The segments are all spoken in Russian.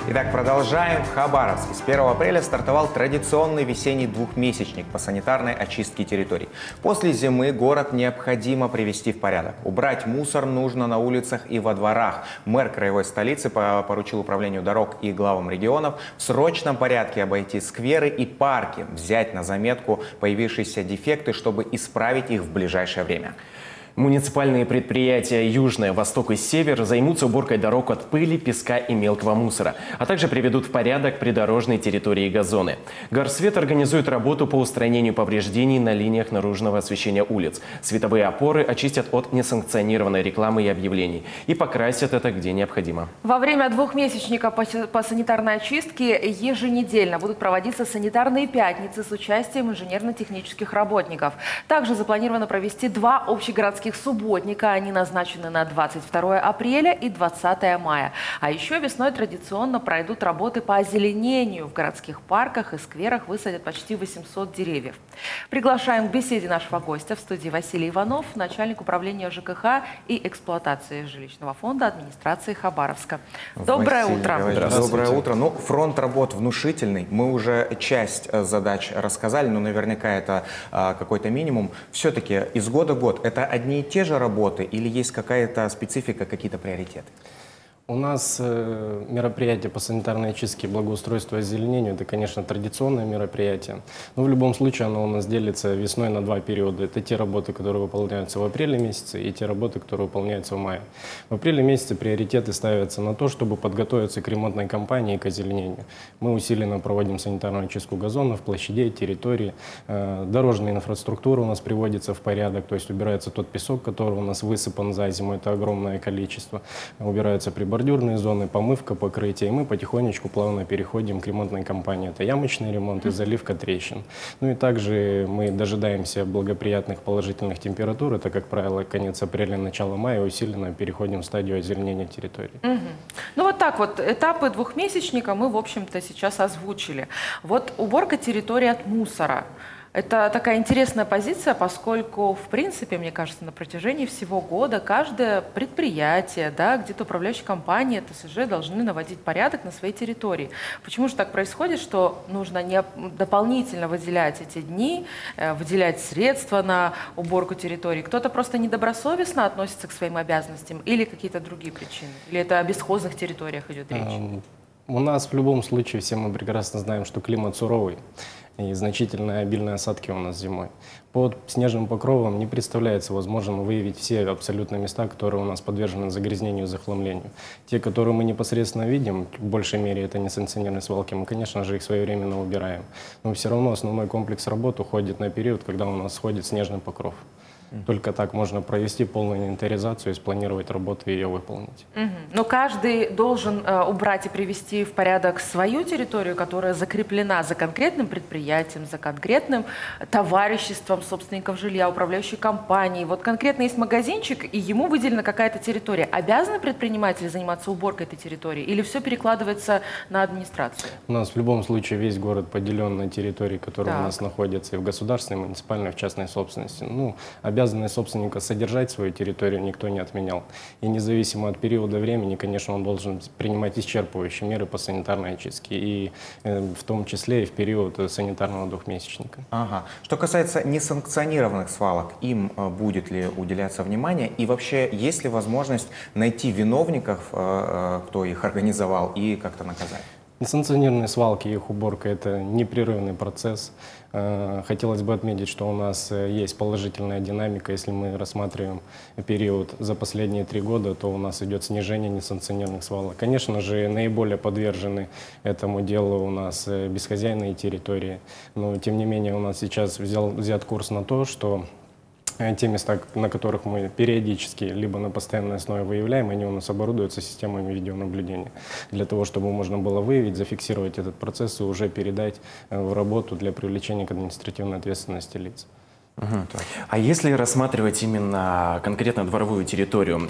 Итак, продолжаем. В Хабаровске с 1 апреля стартовал традиционный весенний двухмесячник по санитарной очистке территорий. После зимы город необходимо привести в порядок. Убрать мусор нужно на улицах и во дворах. Мэр краевой столицы поручил управлению дорог и главам регионов в срочном порядке обойти скверы и парки, взять на заметку появившиеся дефекты, чтобы исправить их в ближайшее время. Муниципальные предприятия «Южное», «Восток» и «Север» займутся уборкой дорог от пыли, песка и мелкого мусора, а также приведут в порядок придорожные территории и газоны. Горсвет организует работу по устранению повреждений на линиях наружного освещения улиц. Световые опоры очистят от несанкционированной рекламы и объявлений и покрасят это где необходимо. Во время двухмесячника по санитарной очистке еженедельно будут проводиться санитарные пятницы с участием инженерно-технических работников. Также запланировано провести 2 общегородских субботника. Они назначены на 22 апреля и 20 мая. А еще весной традиционно пройдут работы по озеленению. В городских парках и скверах высадят почти 800 деревьев. Приглашаем к беседе нашего гостя в студии Василий Иванов, начальник управления ЖКХ и эксплуатации жилищного фонда администрации Хабаровска. Доброе утро. Доброе утро. Ну, фронт работ внушительный. Мы уже часть задач рассказали, но наверняка это какой-то минимум. Все-таки из года в год это одни и те же работы или есть какая-то специфика, какие-то приоритеты? У нас мероприятие по санитарной очистке, благоустройству и озеленению – это, конечно, традиционное мероприятие. Но в любом случае оно у нас делится весной на 2 периода. Это те работы, которые выполняются в апреле месяце, и те работы, которые выполняются в мае. В апреле месяце приоритеты ставятся на то, чтобы подготовиться к ремонтной кампании и к озеленению. Мы усиленно проводим санитарную очистку газонов, площадей, территорий. Дорожная инфраструктура у нас приводится в порядок, то есть убирается тот песок, который у нас высыпан за зиму, это огромное количество. Убираются бордюрные зоны, помывка покрытия, и мы потихонечку плавно переходим к ремонтной кампании. Это ямочный ремонт и заливка трещин. Ну и также мы дожидаемся благоприятных положительных температур. Это, как правило, конец апреля, начало мая, усиленно переходим в стадию озеленения территории. Ну вот так вот, этапы двухмесячника мы, в общем-то, сейчас озвучили. Вот уборка территории от мусора. Это такая интересная позиция, поскольку, в принципе, мне кажется, на протяжении всего года каждое предприятие, да, где-то управляющая компания, ТСЖ должны наводить порядок на своей территории. Почему же так происходит, что нужно дополнительно выделять эти дни, выделять средства на уборку территории? Кто-то просто недобросовестно относится к своим обязанностям или какие-то другие причины? Или это о бесхозных территориях идет речь? У нас в любом случае, все мы прекрасно знаем, что климат суровый. И значительные обильные осадки у нас зимой. Под снежным покровом не представляется возможным выявить все абсолютно места, которые у нас подвержены загрязнению и захламлению. Те, которые мы непосредственно видим, в большей мере это несанкционированные свалки, мы, конечно же, их своевременно убираем. Но все равно основной комплекс работ уходит на период, когда у нас сходит снежный покров. Только так можно провести полную инвентаризацию и спланировать работу и ее выполнить. Но каждый должен убрать и привести в порядок свою территорию, которая закреплена за конкретным предприятием, за конкретным товариществом собственников жилья, управляющей компанией. Вот конкретно есть магазинчик, и ему выделена какая-то территория. Обязаны предприниматели заниматься уборкой этой территории или все перекладывается на администрацию? У нас в любом случае весь город поделен на территории, которые у нас находятся и в государственной, и муниципальной, и в частной собственности. Ну, обязанность собственника содержать свою территорию никто не отменял. И независимо от периода времени, конечно, он должен принимать исчерпывающие меры по санитарной очистке. И в том числе и в период санитарного двухмесячника. Ага. Что касается несанкционированных свалок, им будет ли уделяться внимание? И вообще, есть ли возможность найти виновников, кто их организовал, и как-то наказать? Несанкционированные свалки и их уборка – это непрерывный процесс. Хотелось бы отметить, что у нас есть положительная динамика. Если мы рассматриваем период за последние 3 года, то у нас идет снижение несанкционированных свалок. Конечно же, наиболее подвержены этому делу у нас бесхозяйные территории. Но, тем не менее, у нас сейчас взят курс на то, что те места, на которых мы периодически, либо на постоянной основе выявляем, они у нас оборудуются системами видеонаблюдения, для того, чтобы можно было выявить, зафиксировать этот процесс и уже передать в работу для привлечения к административной ответственности лиц. А если рассматривать именно конкретно дворовую территорию,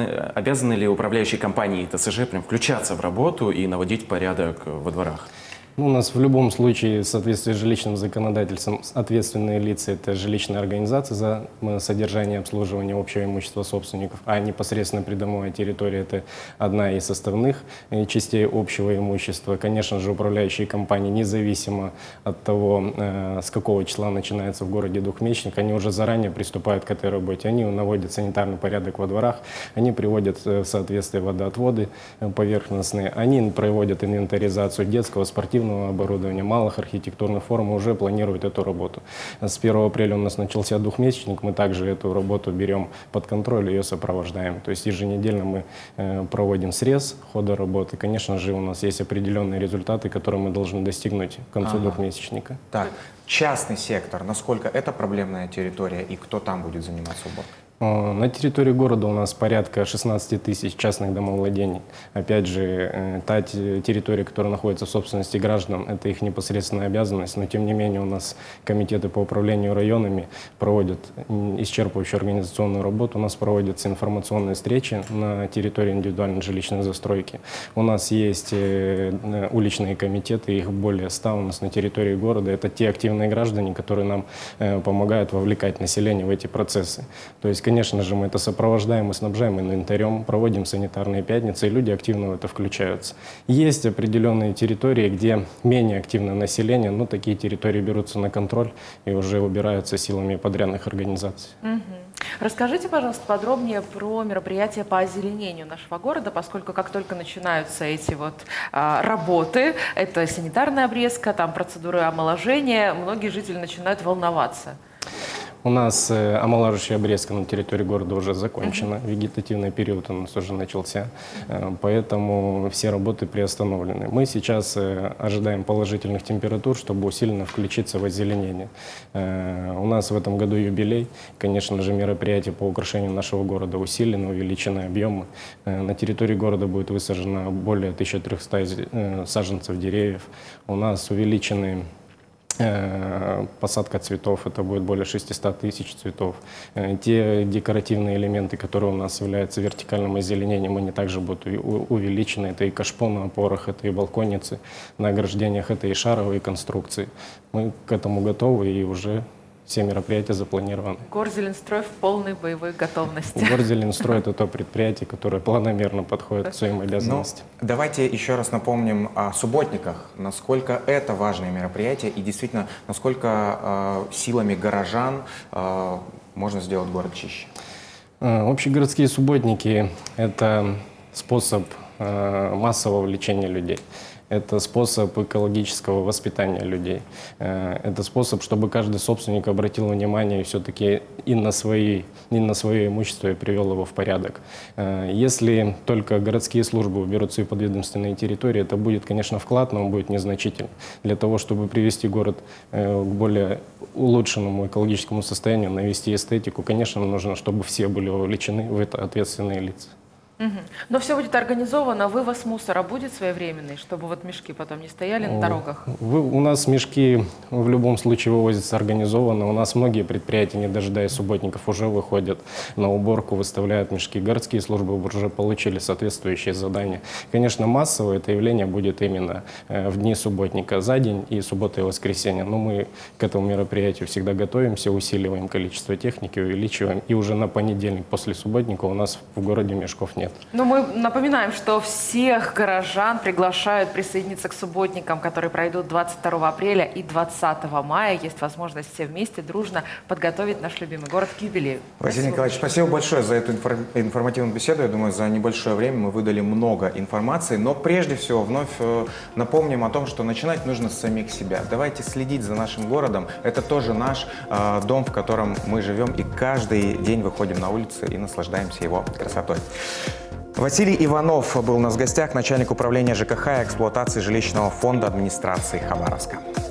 обязаны ли управляющие компании ТСЖ прям включаться в работу и наводить порядок во дворах? Ну, у нас в любом случае, в соответствии с жилищным законодательством, ответственные лица – это жилищные организации за содержание и обслуживание общего имущества собственников, а непосредственно придомовая территория – это одна из составных частей общего имущества. Конечно же, управляющие компании, независимо от того, с какого числа начинается в городе двухмесячник, они уже заранее приступают к этой работе. Они наводят санитарный порядок во дворах, они приводят в соответствие водоотводы поверхностные, они проводят инвентаризацию детского, спортивного оборудования, малых архитектурных форм, уже планируют эту работу. С 1 апреля у нас начался двухмесячник, мы также эту работу берем под контроль, ее сопровождаем. То есть еженедельно мы проводим срез хода работы. Конечно же, у нас есть определенные результаты, которые мы должны достигнуть к концу двухмесячника. Так, частный сектор, насколько это проблемная территория и кто там будет заниматься уборкой? На территории города у нас порядка 16 тысяч частных домовладений. Опять же, та территория, которая находится в собственности граждан, это их непосредственная обязанность, но тем не менее у нас комитеты по управлению районами проводят исчерпывающую организационную работу, у нас проводятся информационные встречи на территории индивидуальной жилищной застройки. У нас есть уличные комитеты, их более 100 у нас на территории города. Это те активные граждане, которые нам помогают вовлекать население в эти процессы. То есть, конечно же, мы это сопровождаем и снабжаем инвентарем, проводим санитарные пятницы, и люди активно в это включаются. Есть определенные территории, где менее активное население, но такие территории берутся на контроль и уже убираются силами подрядных организаций. Расскажите, пожалуйста, подробнее про мероприятия по озеленению нашего города, поскольку как только начинаются эти работы, это санитарная обрезка, там процедуры омоложения, многие жители начинают волноваться. У нас омолаживающая обрезка на территории города уже закончена, вегетативный период у нас уже начался, поэтому все работы приостановлены. Мы сейчас ожидаем положительных температур, чтобы усиленно включиться в озеленение. У нас в этом году юбилей, конечно же, мероприятия по украшению нашего города усилены, увеличены объемы. На территории города будет высажено более 1300 саженцев деревьев. У нас увеличены посадка цветов, это будет более 600 тысяч цветов. Те декоративные элементы, которые у нас являются вертикальным озеленением, они также будут увеличены. Это и кашпо на опорах, это и балконицы на ограждениях, это и шаровые конструкции. Мы к этому готовы и уже все мероприятия запланированы. Горзеленстрой в полной боевой готовности. Горзеленстрой – это то предприятие, которое планомерно подходит к своим обязанностям. Давайте еще раз напомним о субботниках, насколько это важное мероприятие и действительно, насколько силами горожан можно сделать город чище. Общегородские субботники – это способ массового влечения людей. Это способ экологического воспитания людей. Это способ, чтобы каждый собственник обратил внимание все-таки и на свое имущество и привел его в порядок. Если только городские службы уберут свои подведомственные территории, это будет, конечно, вклад, но он будет незначительный. Для того, чтобы привести город к более улучшенному экологическому состоянию, навести эстетику, конечно, нужно, чтобы все были вовлечены в это ответственные лица. Но все будет организовано, вывоз мусора будет своевременный, чтобы мешки потом не стояли на дорогах? У нас мешки в любом случае вывозятся организованно. У нас многие предприятия, не дожидаясь субботников, уже выходят на уборку, выставляют мешки. Городские службы уже получили соответствующие задания. Конечно, массово это явление будет именно в дни субботника, за день и суббота и воскресенье. Но мы к этому мероприятию всегда готовимся, усиливаем количество техники, увеличиваем. И уже на понедельник после субботника у нас в городе мешков нет. Но мы напоминаем, что всех горожан приглашают присоединиться к субботникам, которые пройдут 22 апреля и 20 мая. Есть возможность все вместе дружно подготовить наш любимый город к юбилею. Василий Николаевич, спасибо большое за эту информативную беседу. Я думаю, за небольшое время мы выдали много информации. Но прежде всего вновь напомним о том, что начинать нужно с самих себя. Давайте следить за нашим городом. Это тоже наш дом, в котором мы живем, и каждый день выходим на улицы и наслаждаемся его красотой. Василий Иванов был у нас в гостях, начальник управления ЖКХ и эксплуатации жилищного фонда администрации Хабаровска.